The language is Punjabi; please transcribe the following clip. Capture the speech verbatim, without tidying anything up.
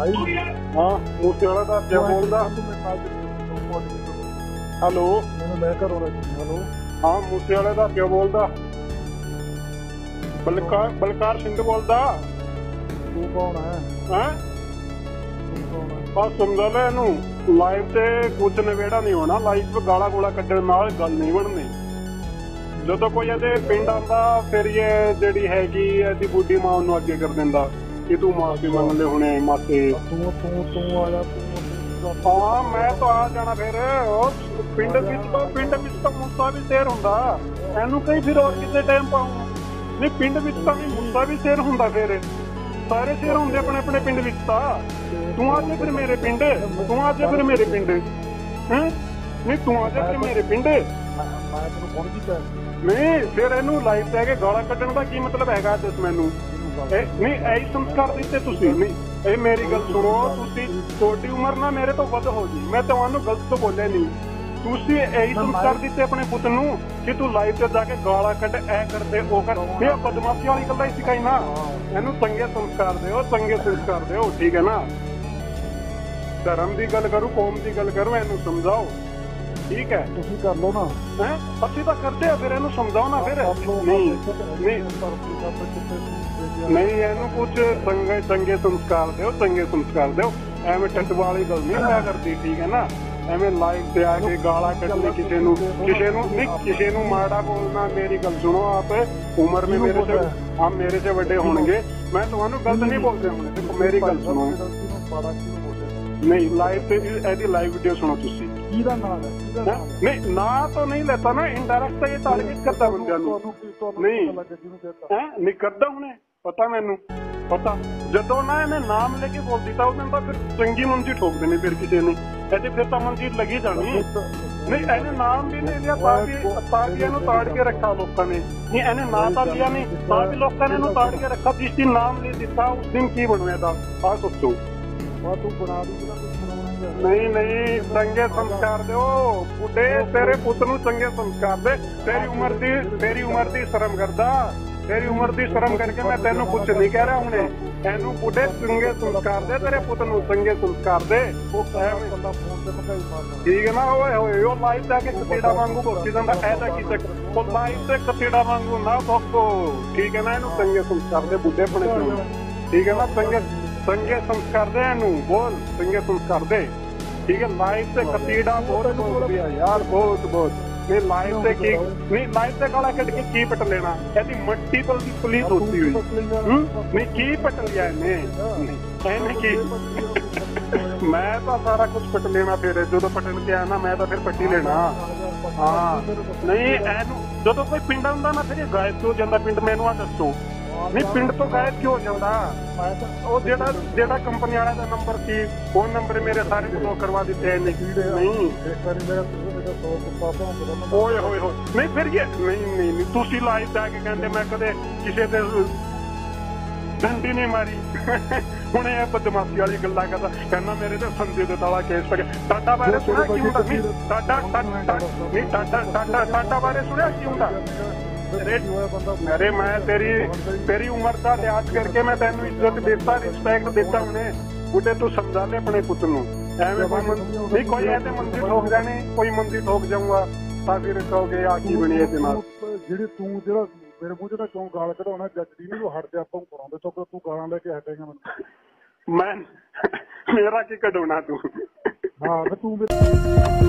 हाँ मूसे वाला का क्या बोलता। हेलो हेलो हाँ मूसे वाले का क्या बोलता। बलकार बलकार सिंह बोलता। तू कौन है? हैं बस समझ ले इनू लाइव ते कुछ नवेड़ा नहीं होना। लाइव पे गाला गोला कड्डण नाल गल नहीं बननी। जो कोई ਇਹਦੇ ਪਿੰਡ ਆਂਦਾ ਫਿਰ ਇਹ ਜਿਹੜੀ ਹੈਗੀ ਇਹਦੀ ਬੁੱਢੀ ਮਾਂ ਨੂੰ ਅੱਗੇ ਕਰ ਦਿੰਦਾ ਕਿ ਤੂੰ ਮਾਫੀ ਮੰਗ ਲੈ ਹੁਣੇ ਮਾਤੇ। ਤੂੰ ਤੂੰ ਤੂੰ ਆ ਜਾ ਤੂੰ। ਹਾਂ ਮੈਂ ਤਾਂ ਆ ਜਾਣਾ ਫਿਰ। ਉਹ ਪਿੰਡ ਵਿੱਚ ਤਾਂ ਪਿੰਡ ਵਿੱਚ ਤਾਂ ਮੁੱਸਾ ਵੀ ਸ਼ੇਰ ਹੁੰਦਾ। ਇਹਨੂੰ ਕਈ ਫਿਰ ਹੋਰ ਕਿਤੇ ਟਾਈਮ ਪਾਉਂ ਨਹੀਂ। ਪਿੰਡ ਵਿੱਚ ਤਾਂ ਵੀ ਮੁੱਸਾ ਵੀ ਸ਼ੇਰ ਹੁੰਦਾ। ਫਿਰ ਸਾਰੇ ਸ਼ੇਰ ਹੁੰਦੇ ਆਪਣੇ ਆਪਣੇ ਪਿੰਡ ਵਿੱਚ ਤਾਂ। ਤੂੰ ਆ ਜਾ ਫਿਰ ਮੇਰੇ ਪਿੰਡ। ਤੂੰ ਆ ਜਾ ਫਿਰ ਮੇਰੇ ਪਿੰਡ। ਹੈਂ ਨਹੀਂ ਤੂੰ ਆ ਜਾ ਫਿਰ ਮੇਰੇ ਪਿੰਡ। ਮੈਂ ਤੈਨੂੰ ਫੋਨ ਕੀਤਾ ਨਹੀਂ ਫਿਰ ਇਹਨੂੰ ਲਾਈਵ ਤੇ ਆ ਕੇ ਗਾਲਾਂ ਕੱਢਣ ਦਾ ਕੀ ਮਤਲਬ ਹੈਗਾ? ਦੱਸ ਮੈਨੂੰ। ਨਹੀਂ ਇਹੀ ਸੰਸਕਾਰ ਦਿੱਤੇ ਤੁਸੀਂ। ਨਹੀਂ ਇਹ ਮੇਰੀ ਗੱਲ ਸੁਣੋ। ਤੁਸੀਂ ਤੁਹਾਡੀ ਉਮਰ ਨਾ ਮੇਰੇ ਤੋਂ ਵੱਧ ਹੋ ਗਈ। ਮੈਂ ਤੁਹਾਨੂੰ ਗਲਤ ਤੋਂ ਬੋਲਿਆ ਨਹੀਂ। ਤੁਸੀਂ ਇਹੀ ਸੰਸਕਾਰ ਦਿੱਤੇ ਆਪਣੇ ਪੁੱਤ ਨੂੰ ਕਿ ਤੂੰ ਲਾਈਵ ਤੇ ਜਾ ਕੇ ਗਾਲਾਂ ਕੱਢ ਐ ਕਰਦੇ ਉਹ ਕਰ। ਇਹ ਬਦਮਾਸ਼ੀ ਵਾਲੀ ਗੱਲਾਂ ਹੀ ਸਿਖਾਈ ਨਾ। ਇਹਨੂੰ ਚੰਗੇ ਸੰਸਕਾਰ ਦਿਓ ਚੰਗੇ ਸੰਸਕਾਰ ਦਿਓ ਠੀਕ ਹੈ ਨਾ। ਧਰਮ ਦੀ ਗੱਲ ਕਰੂ ਕੌਮ ਦੀ ਗੱਲ ਕਰੂ ਇਹਨੂੰ ਸਮਝਾਓ ਠੀਕ ਹੈ। ਤੁਸੀਂ ਕਰ ਲਓ ਨਾ। ਹੈ ਅਸੀਂ ਤਾਂ ਕਰਦੇ ਆ ਫਿਰ ਇਹਨੂੰ ਸਮਝਾਓ ਨਾ ਫਿਰ। ਨਹੀਂ ਨਹੀਂ ਨਹੀਂ ਇਹਨੂੰ ਕੁਝ ਚੰਗੇ ਚੰਗੇ ਸੰਸਕਾਰ ਦਿਓ ਚੰਗੇ ਸੰਸਕਾਰ ਦਿਓ। ਐਵੇਂ ਟੱਟ ਵਾਲੀ ਗੱਲ ਨਹੀਂ ਹੋਇਆ ਕਰਦੀ ਠੀਕ ਹੈ ਨਾ। ਐਵੇਂ ਲਾਈਵ ਤੇ ਆ ਕੇ ਗਾਲਾਂ ਕੱਢਣੀ ਕਿਸੇ ਨੂੰ ਕਿਸੇ ਨੂੰ ਨਹੀਂ ਕਿਸੇ ਨੂੰ ਮਾੜਾ ਬੋਲਣਾ। ਮੇਰੀ ਗੱਲ ਸੁਣੋ ਆਪ ਉਮਰ में मेरे से आप मेरे से बड़े होंगे। मैं ਤੁਹਾਨੂੰ ਗਲਤ ਨਹੀਂ ਬੋਲ ਰਿਹਾ ਹੁਣ। ਦੇਖੋ ਮੇਰੀ ਗੱਲ ਸੁਣੋ। नहीं लाइव पे ऐसी लाइव वीडियो सुनो तुसी। नहीं ना तो नहीं लेता ना इनडायरेक्ट तो ये टारगेट करता बंदे नहीं नहीं करता उन्हें पता मैनू पता जो ना इन्हें नाम लेके बोल दिता उन्हें फिर चंगी मंजी ठोक देनी। फिर किसी ने ऐसे फिर तो मंजी लगी जानी। नहीं इन्हें नाम भी नहीं लिया ताकि इन्हें ताड़ के रखा लोगों ने। नहीं इन्हें ना तो लिया नहीं ताकि लोगों ने ताड़ के रखा। जिस दिन नाम ले दिता उस दिन की बनवाया था आ सोचो। तू बना नहीं नहीं चंगे संस्कार दो बुढ़े तेरे पुत नूं चंगे संस्कार दे। तेरी उम्र दी तेरी उम्र दी शर्म करदा। तेरी उम्र दी शर्म करके मैं तेनों कुछ नहीं कह रहा हूं। एनू बुढ़े चंगे संस्कार दे तेरे पुत नूं चंगे संस्कार दे ठीक है ना। ओए होए ओ लाइव जाके कतीड़ा वांगू भोकी जांदा ऐसा की तक ओ लाइव ते कतीड़ा वांगू ना भोको ठीक है ना। एनू चंगे संस्कार दे बुढ़े पने ठीक है ना। चंगे चंगे संस्कार दे एनू बोल चंगे संस्कार दे ठीक है। लाइव से कतीड़ा बहुत बोल दिया यार बहुत बहुत। नहीं लाइव से की नहीं लाइव से गाला कट के की पट लेना ऐसी मट्टी पर की पुलिस होती हुई नहीं की पट लिया इन्हें की मैं तो सारा कुछ पट लेना। फिर जो तो पटन के आया ना मैं तो फिर पट्टी लेना। हाँ नहीं एनू जो तो कोई पिंड आंदा ना फिर गायब क्यों जाता पिंड मैनू आ दसो। नहीं पिंड तो गायब क्यों हो जाता। ਉਹ ਜਿਹੜਾ ਜਿਹੜਾ ਕੰਪਨੀ ਵਾਲਾ ਦਾ ਨੰਬਰ ਸੀ ਉਹ ਨੰਬਰ ਮੇਰੇ ਸਾਰੇ ਬਲੌਕ ਕਰਵਾ ਦਿੱਤੇ ਇਹਨੇ। ਨਹੀਂ ਓਏ ਹੋਏ ਹੋਏ ਨਹੀਂ ਫਿਰ ਇਹ ਨਹੀਂ ਨਹੀਂ ਤੁਸੀਂ ਲਾਈਵ ਤੇ ਆ ਕੇ ਕਹਿੰਦੇ ਮੈਂ ਕਦੇ ਕਿਸੇ ਤੇ ਡੰਡੀ ਨਹੀਂ ਮਾਰੀ। ਹੁਣ ਇਹ ਬਦਮਾਸ਼ੀ ਵਾਲੀ ਗੱਲਾਂ ਕਰਦਾ ਕਹਿੰਦਾ ਮੇਰੇ ਤੇ ਸੰਦੇ ਦੇ ਤਾਲਾ ਕੇਸ ਪੈ ਗਿਆ। ਟਾਟਾ ਬਾਰੇ ਸੁਣਿਆ ਕੀ ਹੁੰਦਾ ਨਹੀਂ ਟਾਟਾ ਨਹੀਂ ਟਾਟਾ ਟਾਟਾ ਟਾਟਾ ਬਾਰੇ ਸੁਣਿਆ ਕੀ ਹੁੰਦਾ। अरे मैं तेरी तेरी उम्र का लिहाज करके मैं तेन इज्जत देता रिस्पेक्ट देता उन्हें। बुढ़े तू समझा ले अपने पुत नूं एवें कोई नहीं कोई ऐसे मंदी ठोक जाने कोई मंदी ठोक जाऊंगा ਤਾਂ ਫਿਰ ਕਹੋਗੇ ਆ ਕੀ ਬਣੀ ਇਹਦੇ ਨਾਲ। ਜਿਹੜੀ ਤੂੰ ਜਿਹੜਾ ਮੇਰੇ ਮੂੰਹ ਜਿਹੜਾ ਕਿਉਂ ਗਾਲ ਕਢਾਉਣਾ ਜੱਜ ਦੀ ਨਹੀਂ ਹਟ ਜਾ ਆਪਾਂ ਕਰਾਉਂਦੇ ਤੋਂ ਤੂੰ ਗਾਲਾਂ ਲੈ ਕੇ ਹਟੇਗਾ ਮੈਨੂੰ। ਮੈਂ ਮੇਰਾ ਕੀ ਕਢਾਉਣਾ ਤੂੰ। ਹਾਂ ਤੂੰ